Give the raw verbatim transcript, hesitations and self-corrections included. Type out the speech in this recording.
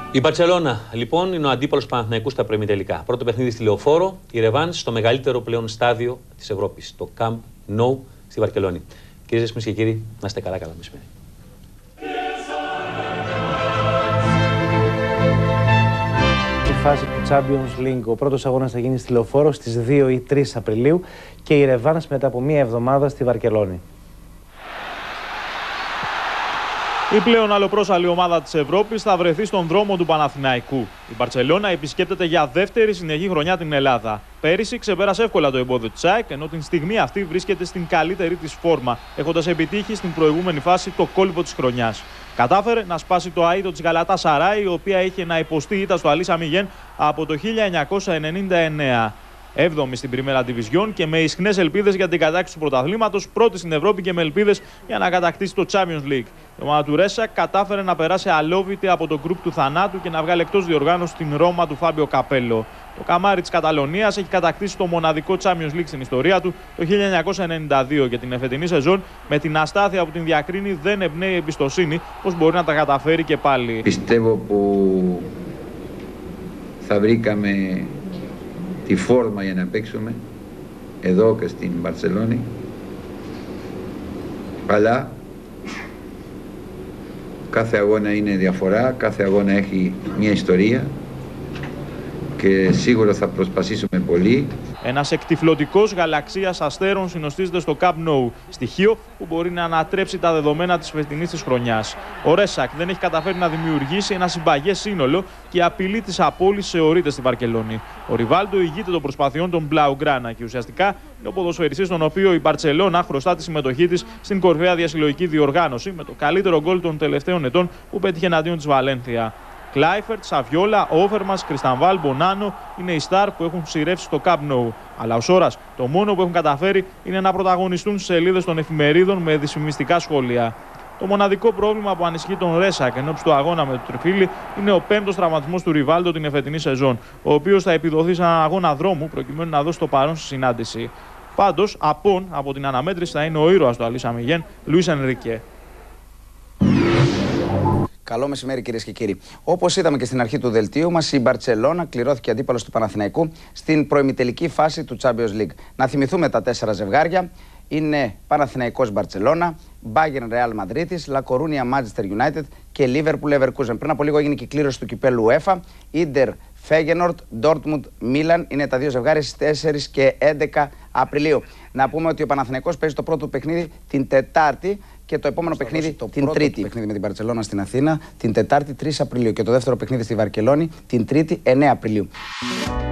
Η Μπαρτσελώνα, λοιπόν, είναι ο αντίπαλος του Παναθηναϊκού στα προημιτελικά. Πρώτο παιχνίδι στη Λεωφόρο, η ρεβάνς στο μεγαλύτερο πλέον στάδιο της Ευρώπης, το Camp Nou στη Βαρκελόνη. Κυρίες και κύριοι, να είστε καλά, καλά μεσημέρι. Η φάση του Champions League, ο πρώτος αγώνας θα γίνει στη Λεωφόρο στις δύο ή τρεις Απριλίου και η ρεβάνς μετά από μία εβδομάδα στη Βαρκελόνη. Η πλέον αλλοπρόσαλη ομάδα της Ευρώπης θα βρεθεί στον δρόμο του Παναθηναϊκού. Η Μπαρτσελώνα επισκέπτεται για δεύτερη συνεχή χρονιά την Ελλάδα. Πέρυσι ξεπέρασε εύκολα το εμπόδιο της ΑΕΚ, ενώ την στιγμή αυτή βρίσκεται στην καλύτερη της φόρμα, έχοντας επιτύχει στην προηγούμενη φάση το κόλπο της χρονιάς. Κατάφερε να σπάσει το αίτο της Γαλατασαράι, η οποία είχε να υποστεί ήττα στο Αλί Σαμιγέν από το χίλια εννιακόσια ενενήντα εννέα. Έβδομη στην Πριμέρα Division και με ισχνές ελπίδες για την κατάκτηση του πρωταθλήματος, πρώτη στην Ευρώπη και με ελπίδες για να κατακτήσει το Champions League. Η ομάδα του Ρέσακ κατάφερε να περάσει αλόβητη από το γκρουπ του θανάτου και να βγάλει εκτός διοργάνωσης την Ρώμα του Φάμπιο Καπέλο. Το καμάρι της Καταλωνίας έχει κατακτήσει το μοναδικό Champions League στην ιστορία του το χίλια εννιακόσια ενενήντα δύο και την εφετινή σεζόν, με την αστάθεια που την διακρίνει, δεν εμπνέει εμπιστοσύνη πως μπορεί να τα καταφέρει και πάλι. Πιστεύω που θα βρήκαμε τη φόρμα για να παίξουμε εδώ και στην Μπαρτσελόνη, αλλά κάθε αγώνα είναι διαφορά, κάθε αγώνα έχει μια ιστορία και σίγουρα θα προσπαθήσουμε πολύ. Ένας εκτυφλωτικός γαλαξίας αστέρων συνοστίζεται στο Camp Nou, στοιχείο που μπορεί να ανατρέψει τα δεδομένα της φετινής της χρονιάς. Ο Ρέσακ δεν έχει καταφέρει να δημιουργήσει ένα συμπαγές σύνολο και η απειλή της απόλυσης αιωρείται στη Βαρκελόνη. Ο Ριβάλντο ηγείται των προσπαθειών των Blaugrana και ουσιαστικά είναι ο ποδοσφαιριστής τον οποίο η Μπαρτσελώνα χρωστά τη συμμετοχή της στην κορυφαία διασυλλογική διοργάνωση, με το καλύτερο γκολ των τελευταίων ετών που πέτυχε εναντίον της Βαλένθια. Κλάιφερτ, Σαβιόλα, Όβερμας, Κριστανβάλ, Μπονάνο είναι οι στάρ που έχουν σειρεύσει στο Camp Nou. Αλλά ως ώρας το μόνο που έχουν καταφέρει είναι να πρωταγωνιστούν στις σελίδες των εφημερίδων με δυσφημιστικά σχόλια. Το μοναδικό πρόβλημα που ανισχύει τον Ρέσακ ενώπιση του αγώνα με το Τριφύλι είναι ο πέμπτος τραυματισμός του Ριβάλντο την εφετινή σεζόν, ο οποίος θα επιδοθεί σε έναν αγώνα δρόμου προκειμένου να δώσει το παρόν στη συνάντηση. Πάντως, απόν από την αναμέτρηση θα είναι ο ήρωας του Αλί Σαμιγέν, Λουίς Ενρίκε. Καλό μεσημέρι, κυρίες και κύριοι. Όπως είδαμε και στην αρχή του δελτίου μας, η Μπαρτσελώνα κληρώθηκε αντίπαλος του Παναθηναϊκού στην προημιτελική φάση του Champions League. Να θυμηθούμε τα τέσσερα ζευγάρια. Είναι Παναθηναϊκός Μπαρτσελώνα, Bayern Real Μαδρίτης, La Coruña Manchester United και Liverpool Leverkusen. Πριν από λίγο έγινε και η κλήρωση του κυπέλου UEFA. Inter Feyenoord, Dortmund Milan είναι τα δύο ζευγάρια στις τέσσερις και έντεκα Απριλίου. Να πούμε ότι ο Παναθηναϊκός παίζει το πρώτο παιχνίδι την Τετάρτη και το επόμενο Στο παιχνίδι το την Τρίτη. Το παιχνίδι με την Μπαρτσελώνα στην Αθήνα την Τετάρτη τρεις Απριλίου και το δεύτερο παιχνίδι στη Βαρκελόνη την Τρίτη εννέα Απριλίου.